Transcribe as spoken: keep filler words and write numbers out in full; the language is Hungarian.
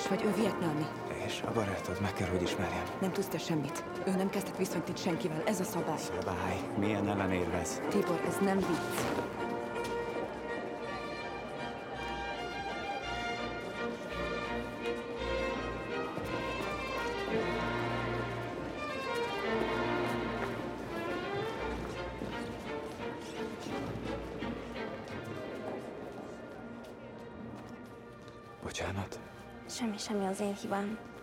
orosz vagy, ő vietnámi. És a barátod meg kell, hogy ismerjem. Nem tudsz te semmit. Ő nem kezdett viszonyt itt senkivel, ez a szabály. Szabály? Milyen ellenérvez? Tibor, ez nem vicc. Bocsánat. Semmi, semmi az én hibám.